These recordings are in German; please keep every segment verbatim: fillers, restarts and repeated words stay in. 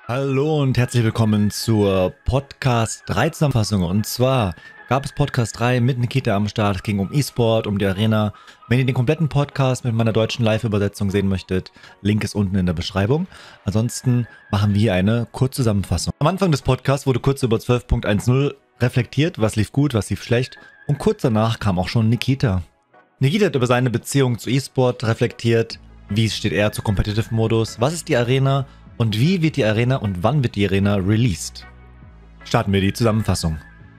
Hallo und herzlich willkommen zur Podcast drei Zusammenfassung. Und zwar gab es Podcast drei mit Nikita am Start. Es ging um E-Sport, um die Arena. Wenn ihr den kompletten Podcast mit meiner deutschen Live-Übersetzung sehen möchtet, Link ist unten in der Beschreibung. Ansonsten machen wir eine Kurzzusammenfassung. Am Anfang des Podcasts wurde kurz über zwölf Punkt zehn reflektiert, was lief gut, was lief schlecht. Und kurz danach kam auch schon Nikita. Nikita hat über seine Beziehung zu E-Sport reflektiert. Wie steht er zu Competitive-Modus? Was ist die Arena? Und wie wird die Arena und wann wird die Arena released? Starten wir die Zusammenfassung.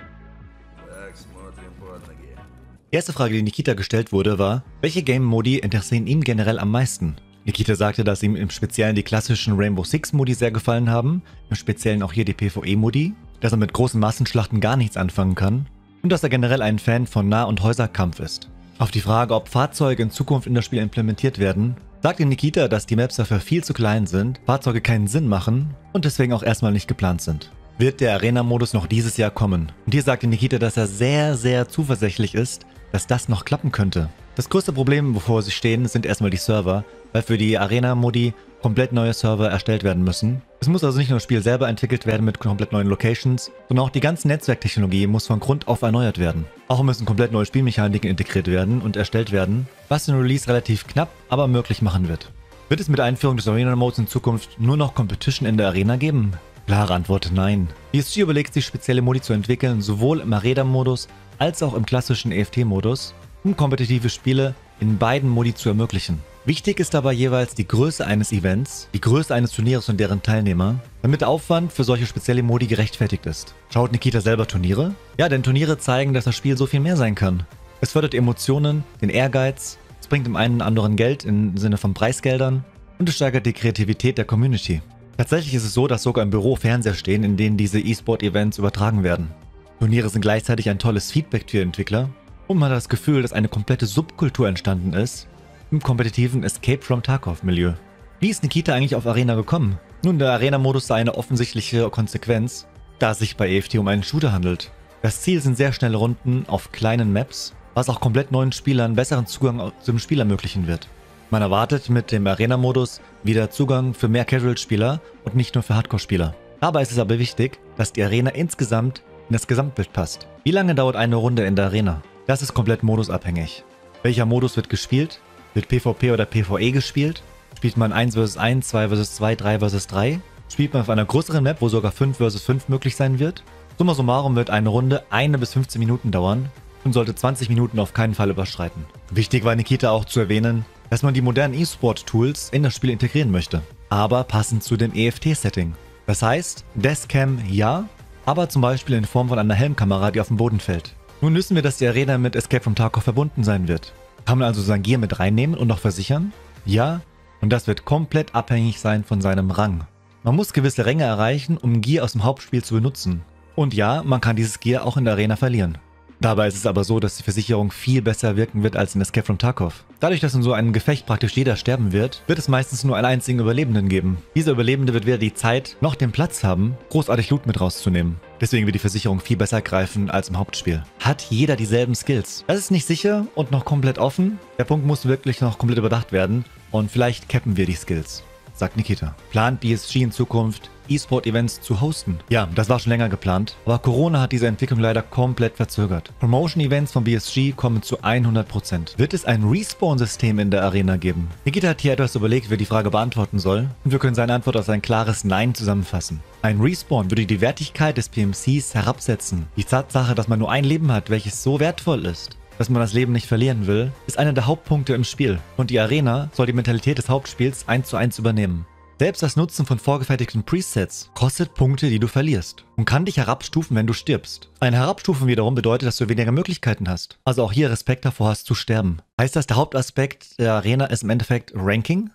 Die erste Frage, die Nikita gestellt wurde, war, welche Game-Modi interessieren ihm generell am meisten? Nikita sagte, dass ihm im Speziellen die klassischen Rainbow Six Modi sehr gefallen haben, im Speziellen auch hier die PvE-Modi, dass er mit großen Massenschlachten gar nichts anfangen kann und dass er generell ein Fan von Nah- und Häuserkampf ist. Auf die Frage, ob Fahrzeuge in Zukunft in das Spiel implementiert werden, sagte Nikita, dass die Maps dafür viel zu klein sind, Fahrzeuge keinen Sinn machen und deswegen auch erstmal nicht geplant sind. Wird der Arena-Modus noch dieses Jahr kommen? Und hier sagte Nikita, dass er sehr, sehr zuversichtlich ist, dass das noch klappen könnte. Das größte Problem, bevor sie stehen, sind erstmal die Server, weil für die Arena-Modi komplett neue Server erstellt werden müssen. Es muss also nicht nur das Spiel selber entwickelt werden mit komplett neuen Locations, sondern auch die ganze Netzwerktechnologie muss von Grund auf erneuert werden. Auch müssen komplett neue Spielmechaniken integriert werden und erstellt werden, was den Release relativ knapp, aber möglich machen wird. Wird es mit der Einführung des Arena-Modes in Zukunft nur noch Competition in der Arena geben? Klare Antwort: nein. B S G überlegt sich, spezielle Modi zu entwickeln, sowohl im Arena-Modus als auch im klassischen E F T-Modus, um kompetitive Spiele in beiden Modi zu ermöglichen. Wichtig ist dabei jeweils die Größe eines Events, die Größe eines Turnieres und deren Teilnehmer, damit der Aufwand für solche spezielle Modi gerechtfertigt ist. Schaut Nikita selber Turniere? Ja, denn Turniere zeigen, dass das Spiel so viel mehr sein kann. Es fördert Emotionen, den Ehrgeiz, es bringt dem einen anderen Geld im Sinne von Preisgeldern und es steigert die Kreativität der Community. Tatsächlich ist es so, dass sogar im Büro Fernseher stehen, in denen diese E-Sport-Events übertragen werden. Turniere sind gleichzeitig ein tolles Feedback für Entwickler und man hat das Gefühl, dass eine komplette Subkultur entstanden ist im kompetitiven Escape from Tarkov-Milieu. Wie ist Nikita eigentlich auf Arena gekommen? Nun, der Arena-Modus sei eine offensichtliche Konsequenz, da es sich bei E F T um einen Shooter handelt. Das Ziel sind sehr schnelle Runden auf kleinen Maps, was auch komplett neuen Spielern besseren Zugang zum Spiel ermöglichen wird. Man erwartet mit dem Arena-Modus wieder Zugang für mehr Casual-Spieler und nicht nur für Hardcore-Spieler. Dabei ist es aber wichtig, dass die Arena insgesamt in das Gesamtbild passt. Wie lange dauert eine Runde in der Arena? Das ist komplett modusabhängig. Welcher Modus wird gespielt? Wird PvP oder PvE gespielt? Spielt man eins versus eins, zwei versus zwei, drei versus drei? Spielt man auf einer größeren Map, wo sogar fünf versus fünf möglich sein wird? Summa summarum wird eine Runde eine bis fünfzehn Minuten dauern und sollte zwanzig Minuten auf keinen Fall überschreiten. Wichtig war Nikita auch zu erwähnen, dass man die modernen E-Sport-Tools in das Spiel integrieren möchte, aber passend zu dem E F T-Setting. Das heißt, Dashcam ja, aber zum Beispiel in Form von einer Helmkamera, die auf den Boden fällt. Nun wissen wir, dass die Arena mit Escape from Tarkov verbunden sein wird. Kann man also sein Gear mit reinnehmen und noch versichern? Ja, und das wird komplett abhängig sein von seinem Rang. Man muss gewisse Ränge erreichen, um Gear aus dem Hauptspiel zu benutzen. Und ja, man kann dieses Gear auch in der Arena verlieren. Dabei ist es aber so, dass die Versicherung viel besser wirken wird als in Escape from Tarkov. Dadurch, dass in so einem Gefecht praktisch jeder sterben wird, wird es meistens nur einen einzigen Überlebenden geben. Dieser Überlebende wird weder die Zeit noch den Platz haben, großartig Loot mit rauszunehmen. Deswegen wird die Versicherung viel besser greifen als im Hauptspiel. Hat jeder dieselben Skills? Das ist nicht sicher und noch komplett offen. Der Punkt muss wirklich noch komplett überdacht werden und vielleicht cappen wir die Skills, sagt Nikita. Plant B S G in Zukunft, E-Sport-Events zu hosten? Ja, das war schon länger geplant, aber Corona hat diese Entwicklung leider komplett verzögert. Promotion-Events von B S G kommen zu hundert Prozent. Wird es ein Respawn-System in der Arena geben? Nikita hat hier etwas überlegt, wer die Frage beantworten soll, und wir können seine Antwort als ein klares Nein zusammenfassen. Ein Respawn würde die Wertigkeit des P M Cs herabsetzen. Die Tatsache, dass man nur ein Leben hat, welches so wertvoll ist, dass man das Leben nicht verlieren will, ist einer der Hauptpunkte im Spiel. Und die Arena soll die Mentalität des Hauptspiels eins zu eins übernehmen. Selbst das Nutzen von vorgefertigten Presets kostet Punkte, die du verlierst und kann dich herabstufen, wenn du stirbst. Ein Herabstufen wiederum bedeutet, dass du weniger Möglichkeiten hast. Also auch hier Respekt davor hast zu sterben. Heißt das, der Hauptaspekt der Arena ist im Endeffekt Ranking?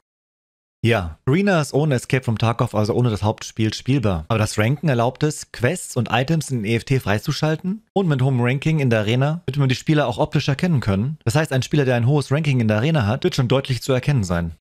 Ja, Arena ist ohne Escape from Tarkov, also ohne das Hauptspiel, spielbar. Aber das Ranken erlaubt es, Quests und Items in E F T freizuschalten. Und mit hohem Ranking in der Arena wird man die Spieler auch optisch erkennen können. Das heißt, ein Spieler, der ein hohes Ranking in der Arena hat, wird schon deutlich zu erkennen sein.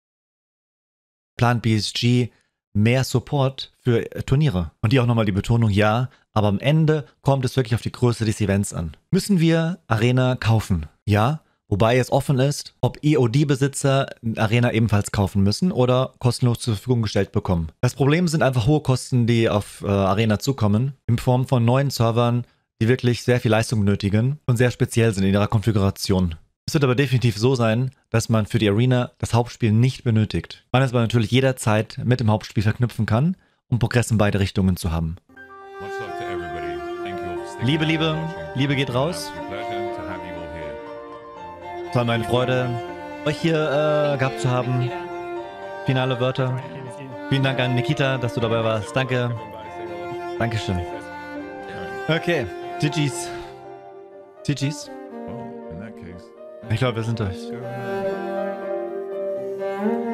Plant B S G mehr Support für Turniere. Und hier auch nochmal die Betonung, ja, aber am Ende kommt es wirklich auf die Größe des Events an. Müssen wir Arena kaufen? Ja. Wobei es offen ist, ob E O D-Besitzer Arena ebenfalls kaufen müssen oder kostenlos zur Verfügung gestellt bekommen. Das Problem sind einfach hohe Kosten, die auf äh, Arena zukommen, in Form von neuen Servern, die wirklich sehr viel Leistung benötigen und sehr speziell sind in ihrer Konfiguration. Es wird aber definitiv so sein, dass man für die Arena das Hauptspiel nicht benötigt. Man es aber natürlich jederzeit mit dem Hauptspiel verknüpfen kann, um Progress in beide Richtungen zu haben. Liebe, Liebe, Liebe geht raus. Es war meine Freude, euch hier äh, gehabt zu haben. Finale Wörter. Vielen Dank an Nikita, dass du dabei warst. Danke. Dankeschön. Okay, G Gs. G Gs. Ich glaube, wir sind durch.